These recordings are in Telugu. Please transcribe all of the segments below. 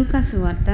లూకా సువార్త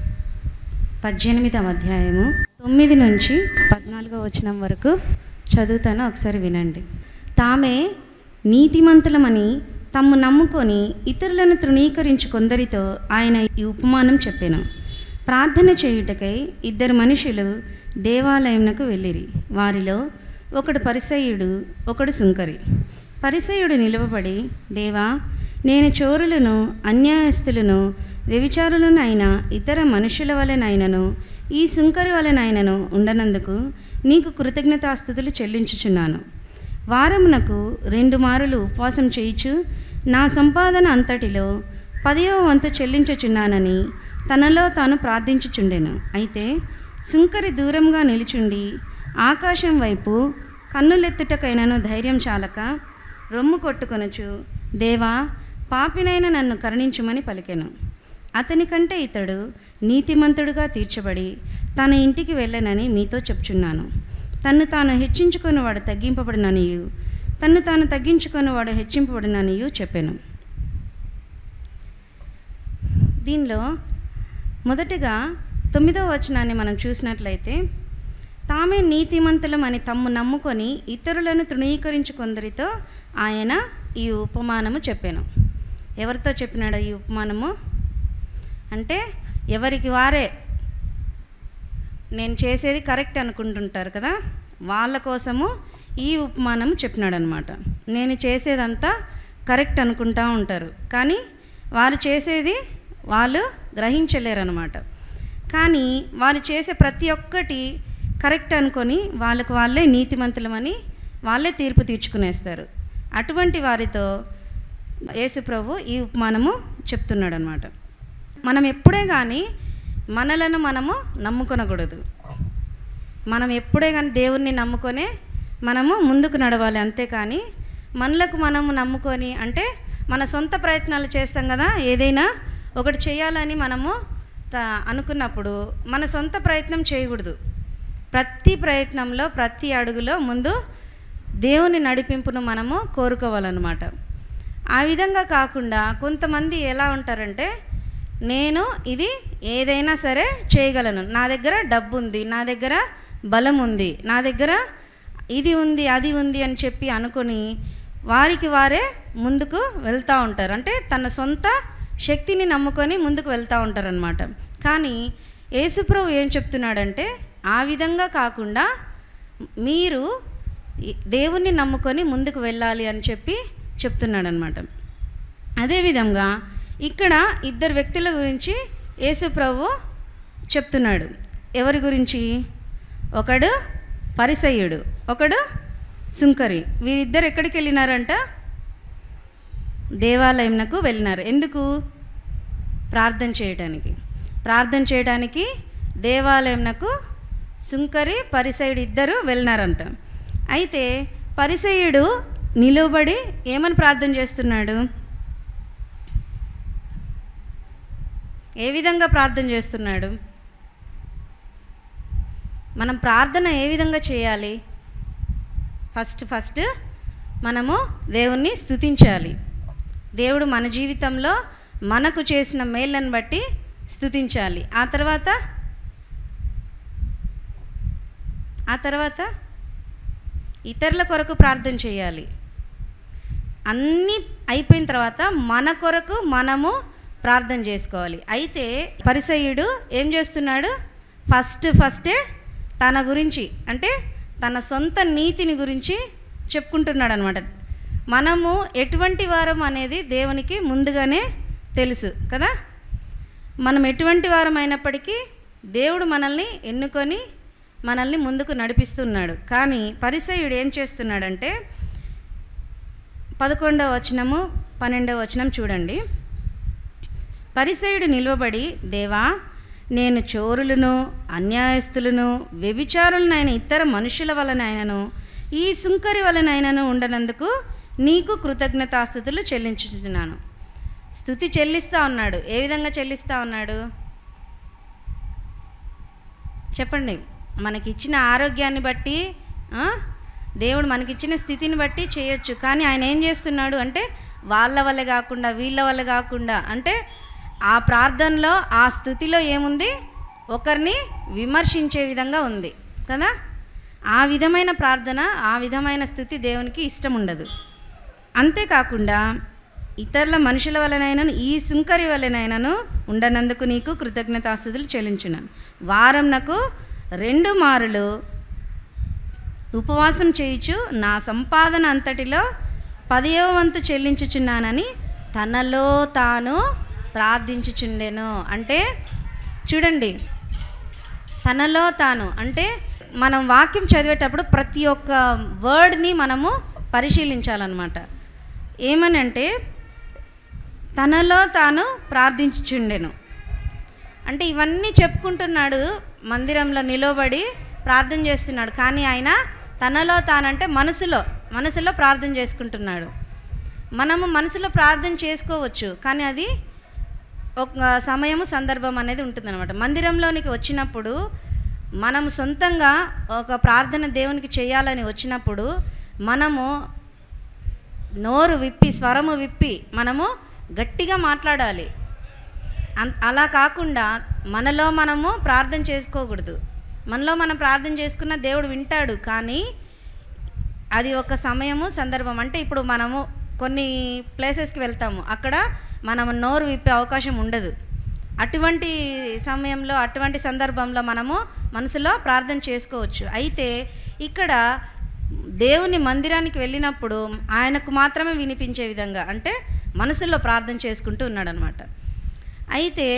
18వ అధ్యాయము 9 నుంచి 14వ వచనం వరకు చదువుతాను, ఒకసారి వినండి. తామే నీతిమంతులమని తమ్ము నమ్ముకొని ఇతరులను తృణీకరించు కొందరితో ఆయన ఈ ఉపమానం చెప్పెను. ప్రార్థన చేయుటకై 2 మనుషులు దేవాలయమునకు వెళ్ళిరి. వారిలో ఒకడు పరిసయ్యుడు, ఒకడు సుంకరి. పరిసయ్యుడు నిలువబడి, దేవా, నేను చోరులను, అన్యాయస్తులను, వ్యభిచారులను అయిన ఇతర మనుషుల వలెనైనను ఈ సుంకరి వలెనైనను ఉండనందుకు నీకు కృతజ్ఞతాస్తుతులు చెల్లించుచున్నాను. వారమునకు 2 మారులు ఉపవాసం చేయుచు నా సంపాదన అంతటిలో 10వ వంతు చెల్లించుచున్నానని తనలో తాను ప్రార్థించుచుండెను. అయితే సుంకరి దూరంగా నిలుచుండి ఆకాశం వైపు కన్నులెత్తుటకైనను ధైర్యం చాలక రొమ్ము కొట్టుకొనుచు, దేవా, పాపినైన నన్ను కరుణించుమని పలికెను. అతని కంటే ఇతడు నీతిమంతుడుగా తీర్చబడి తన ఇంటికి వెళ్ళనని మీతో చెప్చున్నాను. తన్ను తాను హెచ్చించుకొని వాడు తగ్గింపబడిననియు, తన్ను తాను తగ్గించుకొని వాడు హెచ్చింపబడిననియు చెప్పెను. దీనిలో మొదటిగా 9వ వచనాన్ని మనం చూసినట్లయితే, తామే నీతిమంతులమని తమ్ము నమ్ముకొని ఇతరులను తృణీకరించు కొందరితో ఆయన ఈ ఉపమానము చెప్పాను. ఎవరితో చెప్పినాడు ఈ ఉపమానము అంటే, ఎవరికి వారే నేను చేసేది కరెక్ట్ అనుకుంటుంటారు కదా, వాళ్ళ కోసము ఈ ఉపమానం చెప్పినాడు అనమాట. నేను చేసేదంతా కరెక్ట్ అనుకుంటూ ఉంటారు, కానీ వారు చేసేది వాళ్ళు గ్రహించలేరు అనమాట. కానీ వారు చేసే ప్రతి ఒక్కటి కరెక్ట్ అనుకొని వాళ్ళకు వాళ్ళే నీతిమంతులమని వాళ్ళే తీర్పు తీర్చుకునేస్తారు. అటువంటి వారితో యేసు ప్రభు ఈ ఉపమానము చెప్తున్నాడు అనమాట. మనం ఎప్పుడే కానీ మనలను మనము నమ్ముకొనకూడదు. మనం ఎప్పుడే కానీ దేవుణ్ణి నమ్ముకొనే మనము ముందుకు నడవాలి, అంతేకాని మనలకు మనము నమ్ముకొని అంటే మన సొంత ప్రయత్నాలు చేస్తాం కదా. ఏదైనా ఒకటి చేయాలని మనము అనుకున్నప్పుడు మన సొంత ప్రయత్నం చేయకూడదు. ప్రతి ప్రయత్నంలో, ప్రతి అడుగులో ముందు దేవుని నడిపింపును మనము కోరుకోవాలన్నమాట. ఆ విధంగా కాకుండా కొంతమంది ఎలా ఉంటారంటే, నేను ఇది ఏదైనా సరే చేయగలను, నా దగ్గర డబ్బు ఉంది, నా దగ్గర బలం ఉంది, నా దగ్గర ఇది ఉంది, అది ఉంది అని చెప్పి అనుకొని వారికి వారే ముందుకు వెళ్తూ ఉంటారు. అంటే తన సొంత శక్తిని నమ్ముకొని ముందుకు వెళ్తూ ఉంటారనమాట. కానీ యేసుప్రభు ఏం చెప్తున్నాడంటే, ఆ విధంగా కాకుండా మీరు దేవుణ్ణి నమ్ముకొని ముందుకు వెళ్ళాలి అని చెప్పి చెప్తున్నాడు అనమాట. అదేవిధంగా ఇక్కడ 2 వ్యక్తుల గురించి యేసు ప్రభు చెప్తున్నాడు. ఎవరి గురించి? ఒకడు పరిసయ్యుడు, ఒకడు సుంకరి. వీరిద్దరు ఎక్కడికి వెళ్ళినారంట? దేవాలయంకు వెళ్ళినారు. ఎందుకు? ప్రార్థన చేయడానికి. ప్రార్థన చేయడానికి దేవాలయంకు సుంకరి, పరిసయ్యుడు ఇద్దరు వెళ్ళినారంట. అయితే పరిసయ్యుడు నిలబడి ఏమని ప్రార్థన చేస్తున్నాడు? ఏ విధంగా ప్రార్థన చేస్తున్నాడు? మనం ప్రార్థన ఏ విధంగా చేయాలి? ఫస్ట్ మనము దేవుణ్ణి స్తుతించాలి. దేవుడు మన జీవితంలో మనకు చేసిన మేళ్ళను బట్టి స్తుతించాలి. ఆ తర్వాత ఇతరుల కొరకు ప్రార్థన చేయాలి. అన్నీ అయిపోయిన తర్వాత మన కొరకు మనము ప్రార్థన చేసుకోవాలి. అయితే పరిసయ్యుడు ఏం చేస్తున్నాడు? ఫస్టే తన గురించి అంటే తన సొంత నీతిని గురించి చెప్పుకుంటున్నాడు అనమాట. మనము ఎటువంటి వారం అనేది దేవునికి ముందుగానే తెలుసు కదా. మనం ఎటువంటి వారం అయినప్పటికీ దేవుడు మనల్ని ఎన్నుకొని మనల్ని ముందుకు నడిపిస్తున్నాడు. కానీ పరిసయ్యుడు ఏం చేస్తున్నాడంటే 11వ వచనము 12వ వచనం చూడండి. పరిసయ్యుడు నిలువబడి, దేవా, నేను చోరులను, అన్యాయస్తులను, వ్యభిచారులనైన ఇతర మనుషుల వలనైనను ఈ సుంకరి వలనైనను ఉండనందుకు నీకు కృతజ్ఞతాస్తుతులు చెల్లించుతున్నాను. స్తుతి చెల్లిస్తూ ఉన్నాడు. ఏ విధంగా చెల్లిస్తూ ఉన్నాడు చెప్పండి? మనకిచ్చిన ఆరోగ్యాన్ని బట్టి, దేవుడు మనకిచ్చిన స్థితిని బట్టి చేయొచ్చు. కానీ ఆయన ఏం చేస్తున్నాడు అంటే వాళ్ళ వల్ల కాకుండా, వీళ్ళ వల్ల కాకుండా, అంటే ఆ ప్రార్థనలో, ఆ స్థుతిలో ఏముంది? ఒకరిని విమర్శించే విధంగా ఉంది కదా. ఆ విధమైన ప్రార్థన, ఆ విధమైన స్థుతి దేవునికి ఇష్టం ఉండదు. అంతేకాకుండా ఇతరుల మనుషుల వలనైనను ఈ సుంకరి వలనైనను ఉండనందుకు నీకు కృతజ్ఞతాస్తుతులు చెల్లించున్నాను. వారంనకు 2 మారులు ఉపవాసం చేయుచు నా సంపాదన అంతటిలో 10వ వంతు చెల్లించుచున్నానని తనలో తాను ప్రార్థించుచుండెను. అంటే చూడండి, తనలో తాను అంటే మనం వాక్యం చదివేటప్పుడు ప్రతి ఒక్క వర్డ్ని మనము పరిశీలించాలన్నమాట. ఏమని అంటే తనలో తాను ప్రార్థించుచుండెను అంటే ఇవన్నీ చెప్పుకుంటున్నాడు, మందిరంలో నిలబడి ప్రార్థన చేస్తున్నాడు. కానీ ఆయన తనలో తానంటే మనసులో ప్రార్థన చేసుకుంటున్నాడు. మనము మనసులో ప్రార్థన చేసుకోవచ్చు, కానీ అది ఒక సమయము, సందర్భం అనేది ఉంటుందన్నమాట. మందిరంలోనికి వచ్చినప్పుడు మనము సొంతంగా ఒక ప్రార్థన దేవునికి చేయాలని వచ్చినప్పుడు మనము నోరు విప్పి, స్వరము విప్పి మనము గట్టిగా మాట్లాడాలి. అలా కాకుండా మనలో మనము ప్రార్థన చేసుకోకూడదు. మనలో మనం ప్రార్థన చేసుకున్న దేవుడు వింటాడు, కానీ అది ఒక సమయము, సందర్భం. అంటే ఇప్పుడు మనము కొన్ని ప్లేసెస్కి వెళ్తాము, అక్కడ మనం నోరు విప్పే అవకాశం ఉండదు. అటువంటి సమయంలో, అటువంటి సందర్భంలో మనము మనసులో ప్రార్థన చేసుకోవచ్చు. అయితే ఇక్కడ దేవుని మందిరానికి వెళ్ళినప్పుడు ఆయనకు మాత్రమే వినిపించే విధంగా అంటే మనసులో ప్రార్థన చేసుకుంటూ ఉన్నాడనమాట. అయితే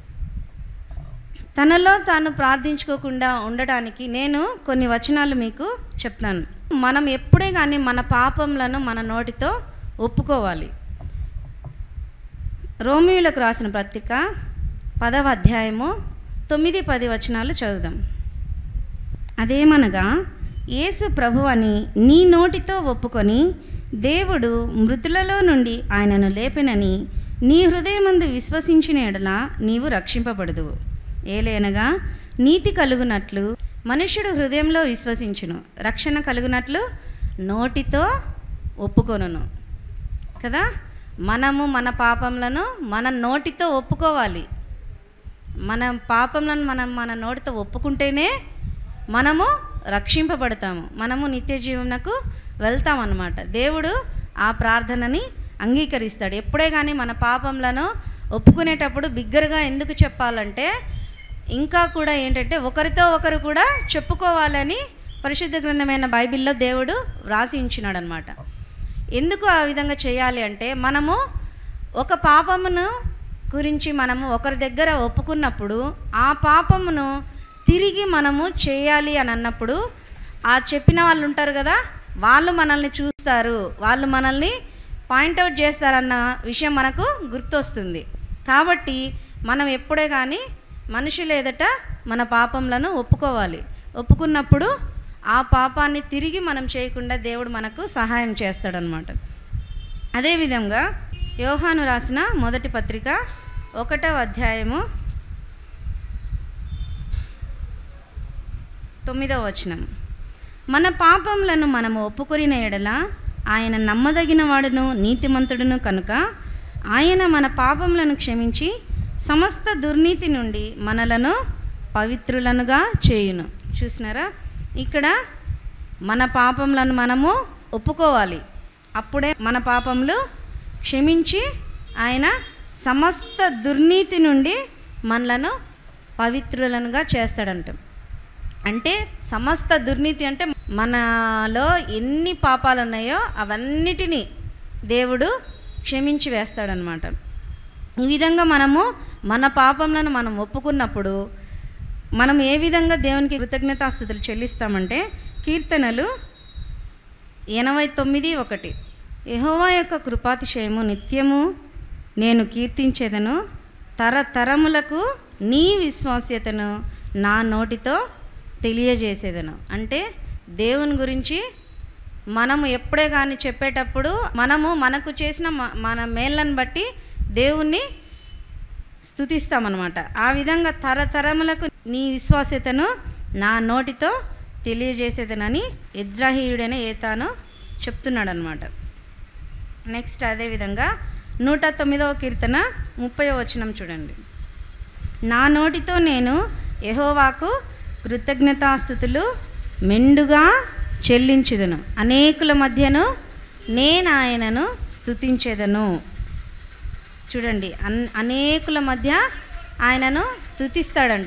తనలో తాను ప్రార్థించుకోకుండా ఉండడానికి నేను కొన్ని వచనాలు మీకు చెప్తాను. మనం ఎప్పుడే కానీ మన పాపములను మన నోటితో ఒప్పుకోవాలి. రోమీయులకు రాసిన పత్రిక 10వ అధ్యాయము 9-10 వచనాలు చదువుదాం. అదేమనగా, యేసు ప్రభు అని నీ నోటితో ఒప్పుకొని దేవుడు మృతులలో నుండి ఆయనను లేపెనని నీ హృదయమందు విశ్వసించిన ఎడల నీవు రక్షింపబడదువు. ఏలైనగా నీతి కలుగునట్లు మనుష్యుడు హృదయంలో విశ్వసించును, రక్షణ కలుగునట్లు నోటితో ఒప్పుకొనును కదా. మనము మన పాపములను మన నోటితో ఒప్పుకోవాలి. మన పాపములను మన నోటితో ఒప్పుకుంటేనే మనము రక్షింపబడతాము, మనము నిత్య జీవనకు వెళ్తామన్నమాట. దేవుడు ఆ ప్రార్థనని అంగీకరిస్తాడు. ఎప్పుడే కానీ మన పాపములను ఒప్పుకునేటప్పుడు బిగ్గరగా ఎందుకు చెప్పాలంటే, ఇంకా కూడా ఏంటంటే ఒకరితో ఒకరు కూడా చెప్పుకోవాలని పరిశుద్ధ గ్రంథమైన బైబిల్లో దేవుడు వ్రాసి ఉంచినాడు అనమాట. ఎందుకు ఆ విధంగా చేయాలి అంటే, మనము ఒక పాపమును గురించి మనము ఒకరి దగ్గర ఒప్పుకున్నప్పుడు ఆ పాపమును తిరిగి మనము చేయాలి అని అన్నప్పుడు ఆ చెప్పిన వాళ్ళు ఉంటారు కదా, వాళ్ళు మనల్ని చూస్తారు, వాళ్ళు మనల్ని పాయింట్అవుట్ చేస్తారన్న విషయం మనకు గుర్తొస్తుంది. కాబట్టి మనం ఎప్పుడే కానీ మనుషుల ఎదుట మన పాపములను ఒప్పుకోవాలి. ఒప్పుకున్నప్పుడు ఆ పాపాన్ని తిరిగి మనం చేయకుండా దేవుడు మనకు సహాయం చేస్తాడనమాట. అదేవిధంగా యోహాను రాసిన మొదటి పత్రిక 1వ అధ్యాయము 9వ వచనం, మన పాపములను మనము ఒప్పుకొనిన ఎడల ఆయన నమ్మదగిన వాడును నీతిమంతుడును కనుక ఆయన మన పాపములను క్షమించి సమస్త దుర్నీతి నుండి మనలను పవిత్రులనుగా చేయును. చూసినారా, ఇక్కడ మన పాపములను మనము ఒప్పుకోవాలి. అప్పుడే మన పాపములు క్షమించి ఆయన సమస్త దుర్నీతి నుండి మనలను పవిత్రులనుగా చేస్తాడంట. అంటే సమస్త దుర్నీతి అంటే మనలో ఎన్ని పాపాలు ఉన్నాయో అవన్నిటినీ దేవుడు క్షమించి వేస్తాడనమాట. ఈ విధంగా మనము మన పాపములను మనం ఒప్పుకున్నప్పుడు మనం ఏ విధంగా దేవునికి కృతజ్ఞతాస్తుతులు చెల్లిస్తామంటే, కీర్తనలు 89:1, యెహోవా యొక్క కృపాతిశయము నిత్యము నేను కీర్తించేదను, తరతరములకు నీ విశ్వాస్యతను నా నోటితో తెలియజేసేదను. అంటే దేవుని గురించి మనము ఎప్పుడే కానీ చెప్పేటప్పుడు మనము మనకు చేసిన మన మేళ్ళను బట్టి దేవుణ్ణి స్తుతిస్తామన్నమాట. ఆ విధంగా తరతరములకు నీ విశ్వాస్యతను నా నోటితో తెలియజేసేదనని ఎజ్రాహీయుడైన ఏతాను చెప్తున్నాడు అనమాట. నెక్స్ట్ అదేవిధంగా 109వ కీర్తన 30వ వచనం చూడండి. నా నోటితో నేను యెహోవాకు కృతజ్ఞతాస్తుతులు మెండుగా చెల్లించుదును, అనేకుల మధ్యను నేను ఆయనను స్తుతించెదను. చూడండి, అనేకుల మధ్య ఆయనను స్తుతిస్తాడంట.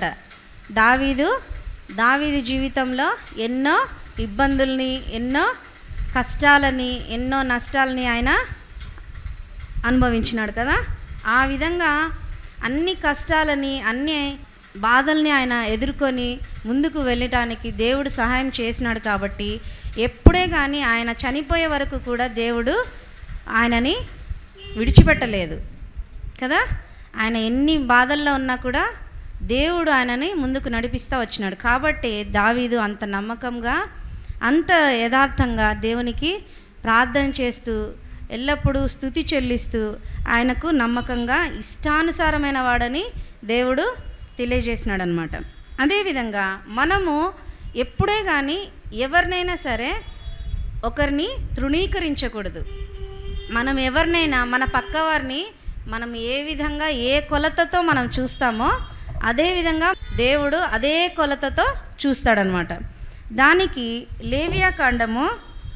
దావీదు జీవితంలో ఎన్నో ఇబ్బందుల్ని, ఎన్నో కష్టాలని, ఎన్నో నష్టాలని ఆయన అనుభవించినాడు కదా. ఆ విధంగా అన్ని కష్టాలని, అన్ని బాధల్ని ఆయన ఎదుర్కొని ముందుకు వెళ్ళటానికి దేవుడు సహాయం చేసినాడు. కాబట్టి ఎప్పుడే కానీ ఆయన చనిపోయే వరకు కూడా దేవుడు ఆయనని విడిచిపెట్టలేదు కదా. ఆయన ఎన్ని బాధల్లో ఉన్నా కూడా దేవుడు ఆయనని ముందుకు నడిపిస్తూ వచ్చినాడు. కాబట్టి దావీదు అంత నమ్మకంగా, అంత యథార్థంగా దేవునికి ప్రార్థన చేస్తూ, ఎల్లప్పుడూ స్తుతి చెల్లిస్తూ, ఆయనకు నమ్మకంగా ఇష్టానుసారమైన వాడని దేవుడు తెలియజేసినాడు అనమాట. అదేవిధంగా మనము ఎప్పుడే కానీ ఎవరినైనా సరే ఒకరిని తృణీకరించకూడదు. మనం ఎవరినైనా, మన పక్కవారిని మనం ఏ విధంగా, ఏ కొలతతో మనం చూస్తామో అదేవిధంగా దేవుడు అదే కొలతతో చూస్తాడనమాట. దానికి లేవియా కాండము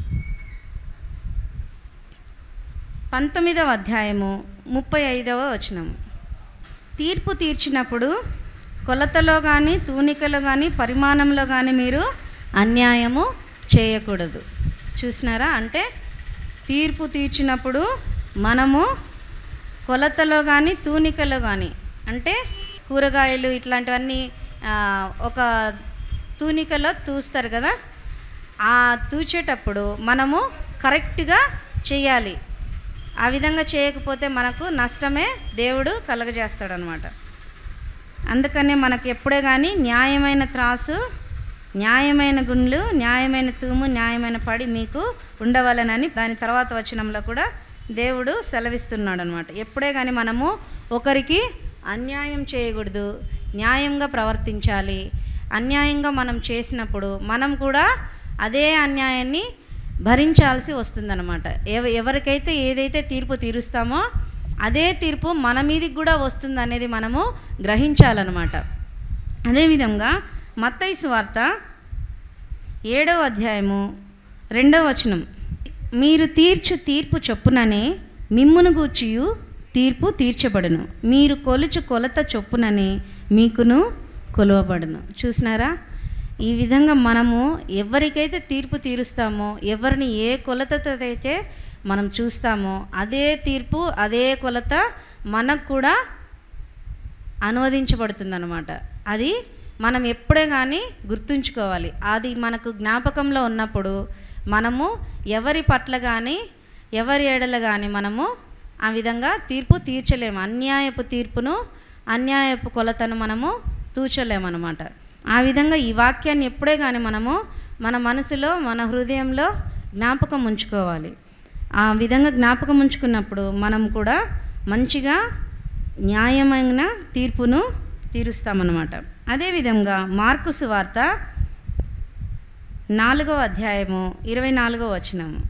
19వ అధ్యాయము 35వ వచనము. తీర్పు తీర్చినప్పుడు కొలతలో కానీ, తూనికలో కానీ, పరిమాణంలో కానీ మీరు అన్యాయము చేయకూడదు. చూసినారా? అంటే తీర్పు తీర్చినప్పుడు మనము కొలతలో కానీ, తూనికలో కానీ, అంటే కూరగాయలు ఇట్లాంటివన్నీ ఒక తూనికలో తూస్తారు కదా, ఆ తూచేటప్పుడు మనము కరెక్ట్గా చేయాలి. ఆ విధంగా చేయకపోతే మనకు నష్టమే దేవుడు కలుగజేస్తాడనమాట. అందుకనే మనకు ఎప్పుడే కానీ న్యాయమైన త్రాసు, న్యాయమైన గుండ్లు, న్యాయమైన తూము, న్యాయమైన పడి మీకు ఉండవలనని దాని తర్వాత వచనంలో కూడా దేవుడు సెలవిస్తున్నాడు అనమాట. ఎప్పుడే కానీ మనము ఒకరికి అన్యాయం చేయకూడదు, న్యాయంగా ప్రవర్తించాలి. అన్యాయంగా మనం చేసినప్పుడు మనం కూడా అదే అన్యాయాన్ని భరించాల్సి వస్తుందన్నమాట. ఎవరికైతే ఏదైతే తీర్పు తీరుస్తామో అదే తీర్పు మన మీదకి కూడా వస్తుంది అనేది మనము గ్రహించాలన్నమాట. అదేవిధంగా మత్తయి సువార్త 7వ అధ్యాయము 2వ వచనం. మీరు తీర్చు తీర్పు చొప్పుననే మిమ్మును గూర్చియు తీర్పు తీర్చబడును, మీరు కొలుచు కొలత చొప్పుననే మీకును కొలవబడును. చూసినారా? ఈ విధంగా మనము ఎవరికైతే తీర్పు తీరుస్తామో, ఎవరిని ఏ కొలతతో అయితే మనం చూస్తామో అదే తీర్పు, అదే కొలత మనకు కూడా అనువదించబడుతుందన్నమాట. అది మనం ఎప్పుడే కానీ గుర్తుంచుకోవాలి. అది మనకు జ్ఞాపకంలో ఉన్నప్పుడు మనము ఎవరి పట్ల కానీ, ఎవరి ఎడల కానీ మనము ఆ విధంగా తీర్పు తీర్చలేము. అన్యాయపు తీర్పును, అన్యాయపు కొలతను మనము తూచలేమన్నమాట. ఆ విధంగా ఈ వాక్యాన్ని ఎప్పుడే కానీ మనము మన మనసులో, మన హృదయంలో జ్ఞాపకం ఉంచుకోవాలి. ఆ విధంగా జ్ఞాపకం ఉంచుకున్నప్పుడు మనం కూడా మంచిగా న్యాయమైన తీర్పును తీరుస్తామన్నమాట. అదేవిధంగా మార్కు సువార్త 4వ అధ్యాయము 24వ వచనము.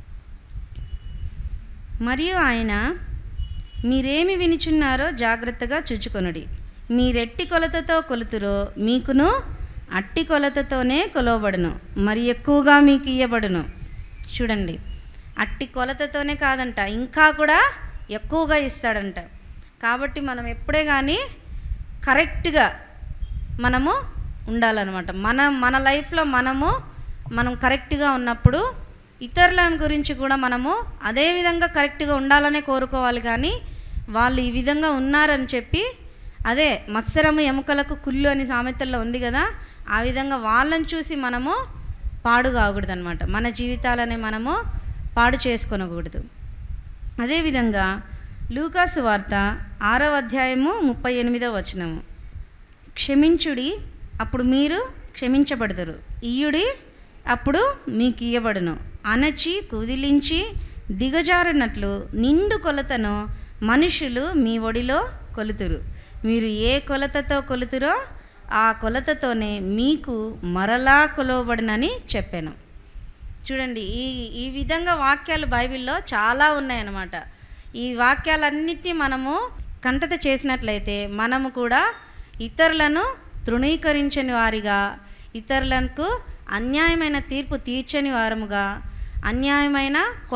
మరియు ఆయన, మీరేమి వినుచున్నారో జాగ్రత్తగా చూచుకొనుడి, మీరెట్టి కొలతతో కొలుతురో మీకును అట్టి కొలతతోనే కొలవబడును, మరి ఎక్కువగా మీకు ఇయ్యబడును. చూడండి, అట్టి కొలతతోనే కాదంట, ఇంకా కూడా ఎక్కువగా ఇస్తాడంట. కాబట్టి మనం ఎప్పుడే కానీ కరెక్ట్గా మనము ఉండాలన్నమాట. మన లైఫ్లో మనం కరెక్ట్గా ఉన్నప్పుడు ఇతరుల గురించి కూడా మనము అదే విధంగా కరెక్ట్గా ఉండాలనే కోరుకోవాలి. కానీ వాళ్ళు ఈ విధంగా ఉన్నారని చెప్పి, అదే మత్సరము ఎముకలకు కుళ్ళు అని సామెతల్లో ఉంది కదా, ఆ విధంగా వాళ్ళని చూసి మనము పాడు కాకూడదు అనమాట. మన జీవితాలని మనము పాడు చేసుకొనకూడదు. అదేవిధంగా లూకాసు వార్త 6వ అధ్యాయము 38వ వచనము. క్షమించుడి, అప్పుడు మీరు క్షమించబడదురు, ఇయ్యుడి, అప్పుడు మీకు ఇయ్యబడును. అణచి కుదిలించి దిగజారినట్లు నిండు కొలతను మనుషులు మీ ఒడిలో కొలుతురు, మీరు ఏ కొలతతో కొలుతురో ఆ కొలతతోనే మీకు మరలా కొలవబడినని చెప్పాను. చూడండి, ఈ విధంగా వాక్యాలు బైబిల్లో చాలా ఉన్నాయన్నమాట. ఈ వాక్యాలన్నిటినీ మనము కంటత చేసినట్లయితే మనము కూడా ఇతరులను తృణీకరించని వారిగా, ఇతరులకు అన్యాయమైన తీర్పు తీర్చని వారముగా, అన్యాయమైన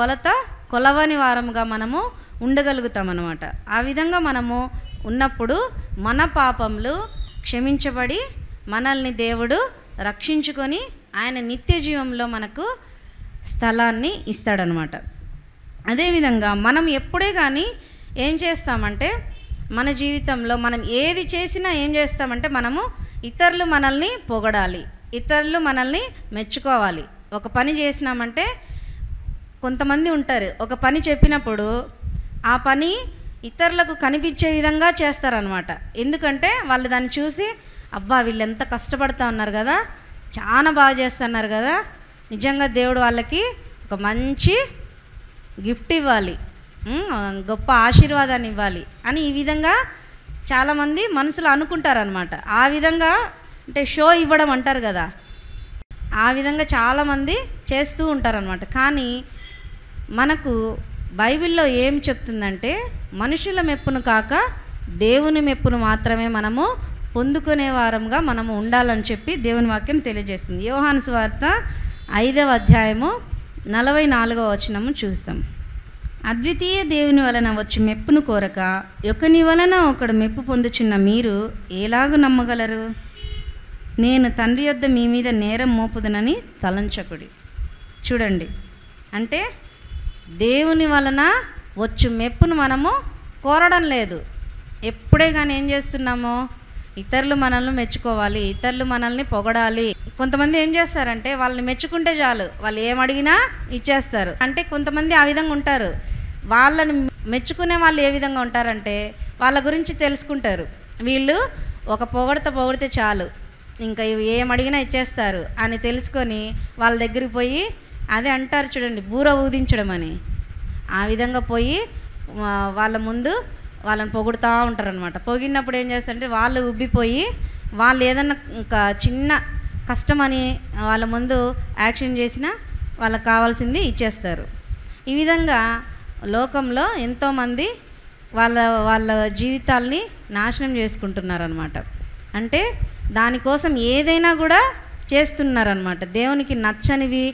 కొలవని వారముగా మనము ఉండగలుగుతామన్నమాట. ఆ విధంగా మనము ఉన్నప్పుడు మన పాపములు క్షమించబడి మనల్ని దేవుడు రక్షించుకొని ఆయన నిత్య జీవంలో మనకు స్థలాన్ని ఇస్తాడనమాట. అదేవిధంగా మనం ఎప్పుడే కానీ ఏం చేస్తామంటే మన జీవితంలో మనం ఏది చేసినా ఏం చేస్తామంటే మనము ఇతరులు మనల్ని పొగడాలి, ఇతరులు మనల్ని మెచ్చుకోవాలి. ఒక పని చేసినామంటే కొంతమంది ఉంటారు, ఒక పని చెప్పినప్పుడు ఆ పని ఇతరులకు కనిపించే విధంగా చేస్తారనమాట. ఎందుకంటే వాళ్ళు దాన్ని చూసి అబ్బా వీళ్ళు ఎంత కష్టపడుతూ ఉన్నారు కదా, చాలా బాగా చేస్తున్నారు కదా, నిజంగా దేవుడు వాళ్ళకి ఒక మంచి గిఫ్ట్ ఇవ్వాలి, గొప్ప ఆశీర్వాదాన్ని ఇవ్వాలి అని ఈ విధంగా చాలామంది మనసులో అనుకుంటారనమాట. ఆ విధంగా అంటే షో ఇవ్వడం అంటారు కదా, ఆ విధంగా చాలామంది చేస్తూ ఉంటారనమాట. కానీ మనకు బైబిల్లో ఏం చెప్తుందంటే మనుషుల మెప్పును కాక దేవుని మెప్పును మాత్రమే మనము పొందుకునే వారంగా మనము ఉండాలని చెప్పి దేవుని వాక్యం తెలియజేస్తుంది. యోహాను సువార్త 5వ అధ్యాయము 44వ వచనము చూస్తాం. అద్వితీయ దేవుని వలన వచ్చి మెప్పును కోరక ఒకని వలన ఒకడు మెప్పు పొందుచున్న మీరు ఎలాగూ నమ్మగలరు? నేను తండ్రి యొద్ద మీ మీద నేరం మోపుదనని తలంచకుడి. చూడండి, అంటే దేవుని వలన వచ్చు మెప్పును మనము కోరడం లేదు. ఎప్పుడే కానీ ఏం చేస్తున్నామో ఇతరులు మనల్ని మెచ్చుకోవాలి, ఇతరులు మనల్ని పొగడాలి. కొంతమంది ఏం చేస్తారంటే వాళ్ళని మెచ్చుకుంటే చాలు, వాళ్ళు ఏమడిగినా ఇచ్చేస్తారు. అంటే కొంతమంది ఆ విధంగా ఉంటారు. వాళ్ళని మెచ్చుకునే వాళ్ళు ఏ విధంగా ఉంటారంటే వాళ్ళ గురించి తెలుసుకుంటారు. వీళ్ళు ఒక పొగిడితే చాలు, ఇంకా ఏమడిగినా ఇచ్చేస్తారు అని తెలుసుకొని వాళ్ళ దగ్గరికి పోయి, అదే అంటారు చూడండి బూర ఊదించడం అని, ఆ విధంగా పోయి వాళ్ళ ముందు వాళ్ళని పొగుడుతూ ఉంటారనమాట. పొగిడినప్పుడు ఏం చేస్తారంటే వాళ్ళు ఉబ్బిపోయి వాళ్ళు ఏదన్నా ఇంకా చిన్న కష్టమని వాళ్ళ ముందు యాక్షన్ చేసినా వాళ్ళకి కావాల్సింది ఇచ్చేస్తారు. ఈ విధంగా లోకంలో ఎంతోమంది వాళ్ళ జీవితాల్ని నాశనం చేసుకుంటున్నారనమాట. అంటే దానికోసం ఏదైనా కూడా చేస్తున్నారనమాట. దేవునికి నచ్చనివి,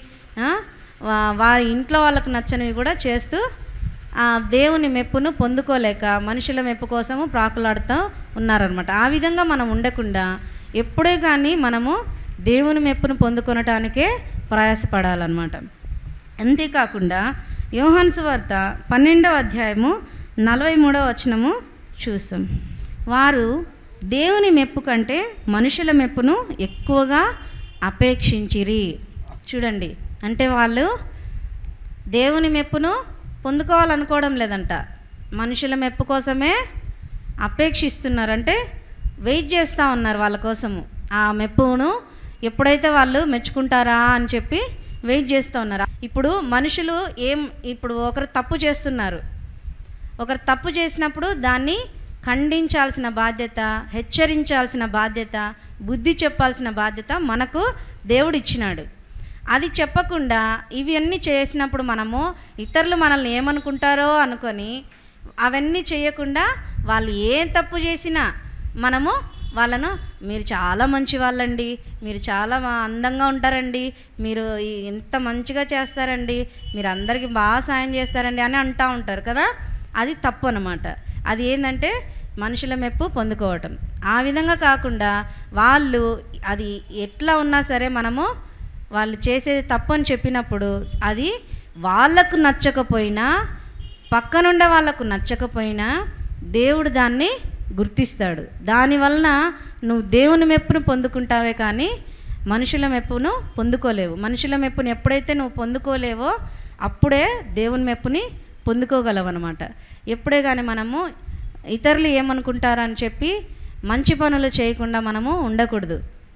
వారి ఇంట్లో వాళ్ళకు నచ్చనివి కూడా చేస్తూ దేవుని మెప్పును పొందుకోలేక మనుషుల మెప్పు కోసము ప్రాకులాడుతూ ఉన్నారనమాట. ఆ విధంగా మనం ఉండకుండా ఎప్పుడే కానీ మనము దేవుని మెప్పును పొందుకొనటానికే ప్రయాసపడాలన్నమాట. అంతేకాకుండా యోహాను సువార్త 12వ అధ్యాయము 43వ వచనము చూస్తాం. వారు దేవుని మెప్పు కంటే మనుషుల మెప్పును ఎక్కువగా అపేక్షించిరి. చూడండి, అంటే వాళ్ళు దేవుని మెప్పును పొందుకోవాలనుకోవడం లేదంట, మనుషుల మెప్పు కోసమే అపేక్షిస్తున్నారంటే వెయిట్ చేస్తూ ఉన్నారు వాళ్ళ కోసము. ఆ మెప్పును ఎప్పుడైతే వాళ్ళు మెచ్చుకుంటారా అని చెప్పి వెయిట్ చేస్తూ ఉన్నారు. ఇప్పుడు మనుషులు ఇప్పుడు ఒకరు తప్పు చేస్తున్నారు, ఒకరు తప్పు చేసినప్పుడు దాన్ని ఖండించాల్సిన బాధ్యత, హెచ్చరించాల్సిన బాధ్యత, బుద్ధి చెప్పాల్సిన బాధ్యత మనకు దేవుడు ఇచ్చినాడు. అది చెప్పకుండా ఇవన్నీ చేసినప్పుడు మనము ఇతరులు మనల్ని ఏమనుకుంటారో అనుకొని అవన్నీ చేయకుండా వాళ్ళు ఏం తప్పు చేసినా మనము వాళ్ళను మీరు చాలా మంచి వాళ్ళండి, మీరు చాలా అందంగా ఉంటారండి, మీరు ఎంత మంచిగా చేస్తారండి, మీరు అందరికీ బాగా సాయం చేస్తారండి అని అంటూ ఉంటారు కదా. అది తప్పు అన్నమాట. అది ఏంటంటే మనుషుల మెప్పు పొందుకోవటం. ఆ విధంగా కాకుండా వాళ్ళు అది ఎట్లా ఉన్నా సరే మనము వాళ్ళు చేసేది తప్పు అని చెప్పినప్పుడు అది వాళ్ళకు నచ్చకపోయినా, పక్కనుండే వాళ్ళకు నచ్చకపోయినా దేవుడు దాన్ని గుర్తిస్తాడు. దానివలన నువ్వు దేవుని మెప్పును పొందుకుంటావే కానీ మనుషుల మెప్పును పొందుకోలేవు. మనుషుల మెప్పును ఎప్పుడైతే నువ్వు పొందుకోలేవో అప్పుడే దేవుని మెప్పుని పొందుకోగలవన్నమాట. ఎప్పుడే కానీ మనము ఇతరులు ఏమనుకుంటారని చెప్పి మంచి పనులు చేయకుండా మనము ఉండకూడదు.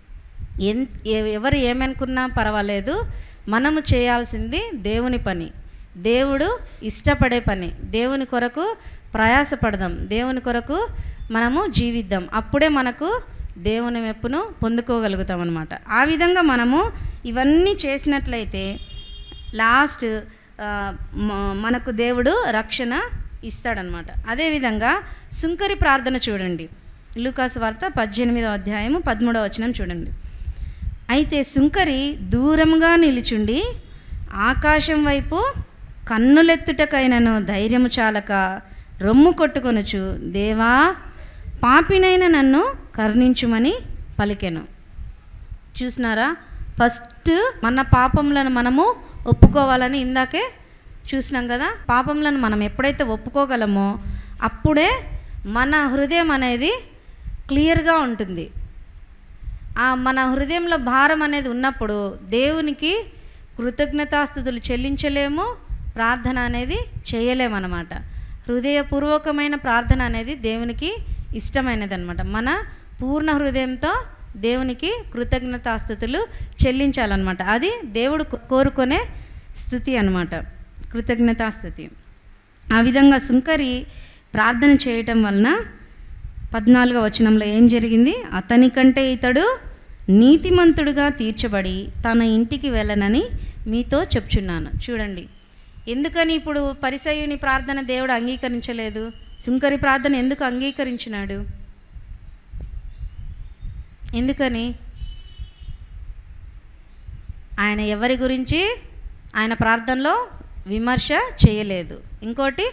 ఎవరు ఏమనుకున్నా పర్వాలేదు, మనము చేయాల్సింది దేవుని పని, దేవుడు ఇష్టపడే పని. దేవుని కొరకు ప్రయాసపడదాం, దేవుని కొరకు మనము జీవిద్దాం. అప్పుడే మనకు దేవుని మెప్పును పొందుకోగలుగుతాం అన్నమాట. ఆ విధంగా మనము ఇవన్నీ చేసినట్లయితే లాస్ట్ మనకు దేవుడు రక్షణ ఇస్తాడనమాట. అదేవిధంగా సుంకరి ప్రార్థన చూడండి, లూకాసు వార్త 18వ అధ్యాయము 13వ వచనం చూడండి. అయితే సుంకరి దూరంగా నిలుచుండి ఆకాశం వైపు కన్నులెత్తుటకైనను ధైర్యము చాలక రొమ్ము కొట్టుకొనుచు, దేవా పాపినైన నన్ను కరుణించుమని పలికెను. చూసినారా, ఫస్ట్ మన పాపములను మనము ఒప్పుకోవాలని ఇందాకే చూసినాం కదా. పాపములను మనం ఎప్పుడైతే ఒప్పుకోగలమో అప్పుడే మన హృదయం అనేది క్లియర్గా ఉంటుంది. మన హృదయంలో భారం అనేది ఉన్నప్పుడు దేవునికి కృతజ్ఞతాస్తుతులు చెల్లించలేము, ప్రార్థన అనేది చేయలేమన్నమాట. హృదయపూర్వకమైన ప్రార్థన అనేది దేవునికి ఇష్టమైనది అనమాట. మన పూర్ణ హృదయంతో దేవునికి కృతజ్ఞతాస్తుతులు చెల్లించాలన్నమాట. అది దేవుడు కోరుకునే స్థుతి అన్నమాట, కృతజ్ఞతాస్తుతి. ఆ విధంగా సుంకరి ప్రార్థన చేయటం వలన 14వ వచనంలో ఏం జరిగింది? అతని కంటే ఇతడు నీతిమంతుడుగా తీర్చబడి తన ఇంటికి వెళ్ళనని మీతో చెప్చున్నాను. చూడండి, ఎందుకని ఇప్పుడు పరిసయ్యుని ప్రార్థన దేవుడు అంగీకరించలేదు, సుంకరి ప్రార్థన ఎందుకు అంగీకరించినాడు? ఎందుకని? ఆయన ఎవరి గురించి ఆయన ప్రార్థనలో విమర్శ చేయలేదు. ఇంకోటి,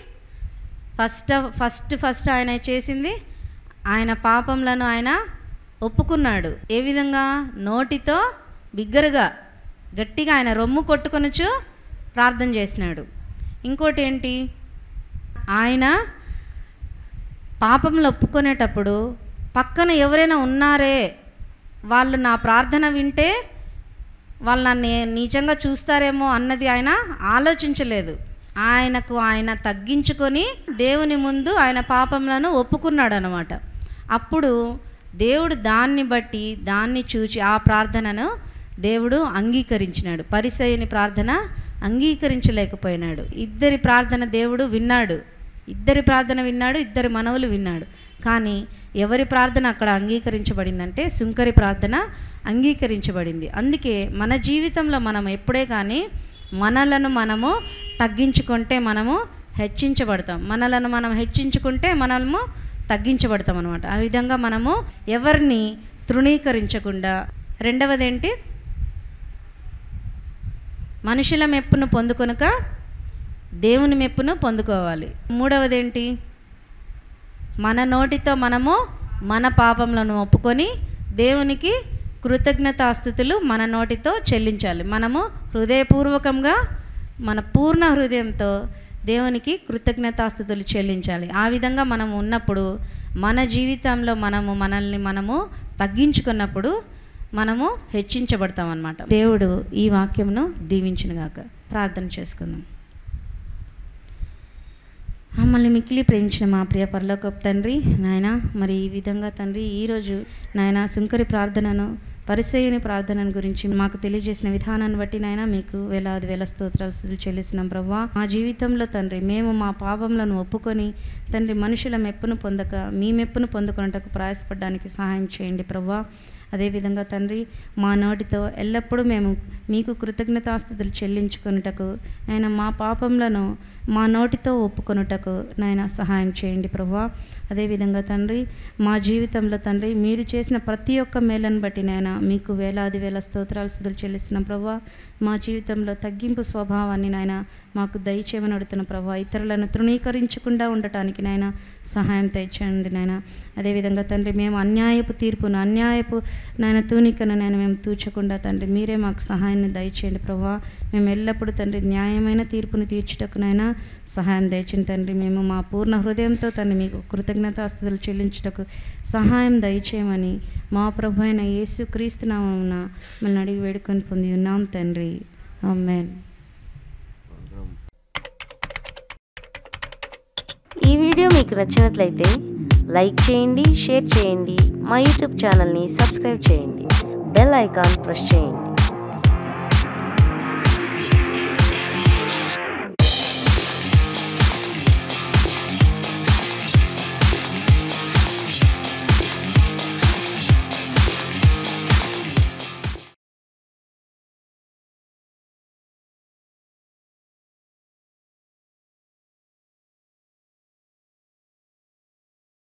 ఫస్ట్ ఆయన చేసింది, ఆయన పాపంలను ఆయన ఒప్పుకున్నాడు. ఏ విధంగా? నోటితో బిగ్గరగా గట్టిగా ఆయన రొమ్ము కొట్టుకొనుచు ప్రార్థన చేసినాడు. ఇంకోటి ఏంటి? ఆయన పాపంలో ఒప్పుకునేటప్పుడు పక్కన ఎవరైనా ఉన్నారే, వాళ్ళు నా ప్రార్థన వింటే వాళ్ళు నన్ను నిజంగా చూస్తారేమో అన్నది ఆయన ఆలోచించలేదు. ఆయన తగ్గించుకొని దేవుని ముందు ఆయన పాపంలను ఒప్పుకున్నాడు అన్నమాట. అప్పుడు దేవుడు దాన్ని చూచి ఆ ప్రార్థనను దేవుడు అంగీకరించినాడు. పరిసయ్యుని ప్రార్థన అంగీకరించలేకపోయినాడు. ఇద్దరి ప్రార్థన దేవుడు విన్నాడు, ఇద్దరి మనవులు విన్నాడు. కానీ ఎవరి ప్రార్థన అక్కడ అంగీకరించబడిందంటే సుంకరి ప్రార్థన అంగీకరించబడింది. అందుకే మన జీవితంలో మనం ఎప్పుడే కానీ మనలను మనము తగ్గించుకుంటే మనము హెచ్చించబడతాం, మనలను మనం హెచ్చించుకుంటే మనము తగ్గించబడతాం అన్నమాట. ఆ విధంగా మనము ఎవరిని తృణీకరించకుండా. రెండవది ఏంటి? మనుషుల మెప్పును పొందుకొనక దేవుని మెప్పును పొందుకోవాలి. మూడవది ఏంటి? మన నోటితో మనము మన పాపములను ఒప్పుకొని దేవునికి కృతజ్ఞతాస్తుతులు మన నోటితో చెల్లించాలి. మనము హృదయపూర్వకంగా మన పూర్ణ హృదయంతో దేవునికి కృతజ్ఞతాస్తుతులు చెల్లించాలి. ఆ విధంగా మనం ఉన్నప్పుడు మన జీవితంలో మనల్ని తగ్గించుకున్నప్పుడు మనము హెచ్చించబడతాం అన్నమాట. దేవుడు ఈ వాక్యమును దీవించునుగాక. ప్రార్థన చేసుకుందాం. మమ్మల్ని మిక్కిలి ప్రేమించిన మా ప్రియ పరలోకపు తండ్రి, నాయన మరి ఈ విధంగా తండ్రి ఈరోజు నాయన సుంకరి ప్రార్థనను, పరిసయ్యుని ప్రార్థనను గురించి మాకు తెలియజేసిన విధానాన్ని బట్టి నాయన మీకు వేల స్తోత్రాలు చెల్లిస్తున్నాం ప్రభువా. మా జీవితంలో తండ్రి మేము మా పాపములను ఒప్పుకొని తండ్రి మనుషుల మెప్పును పొందక మీ మెప్పును పొందుకున్నటకు ప్రయాసపడడానికి సహాయం చేయండి ప్రభువా. అదేవిధంగా తండ్రి మా నోటితో ఎల్లప్పుడూ మేము మీకు కృతజ్ఞతాస్తుతులు చెల్లించుకొనుటకు నాయన మా పాపములను మా నోటితో ఒప్పుకొనుటకు నాయన సహాయం చేయండి ప్రభువా. అదేవిధంగా తండ్రి మా జీవితంలో తండ్రి మీరు చేసిన ప్రతి ఒక్క మేలను బట్టి నాయన మీకు వేల స్తోత్రాలు చెల్లిస్తున్నాం ప్రభువా. మా జీవితంలో తగ్గింపు స్వభావాన్ని నాయన మాకు దయచేయమని అడుగుతున్న ప్రభువా. ఇతరులను తృణీకరించకుండా ఉండటానికి నాయన సహాయం తెచ్చండి నాయన. అదేవిధంగా తండ్రి మేము అన్యాయపు తీర్పును, అన్యాయపు నాయన తూనికను నాయన మేము తూచకుండా తండ్రి మీరే మాకు సహాయాన్ని దయచేయండి ప్రభువా. మేము ఎల్లప్పుడూ తండ్రి న్యాయమైన తీర్పును తీర్చుటకు నాయన సహాయం దయచేయండి తండ్రి. మేము మా పూర్ణ హృదయంతో తండ్రి మీకు కృతజ్ఞతాస్తుతులు చెల్లించుటకు సహాయం దయచేయమని మా ప్రభు అయిన యేసు క్రీస్తు నామమున మిమ్మల్ని అడిగి వేడుకొని పొంది ఉన్నాం తండ్రి. ఆమేన్. ఈ వీడియో మీకు నచ్చినట్లయితే లైక్ చేయండి, షేర్ చేయండి, మా యూట్యూబ్ ఛానల్ని సబ్స్క్రైబ్ చేయండి, బెల్ ఐకాన్ ప్రెస్ చేయండి.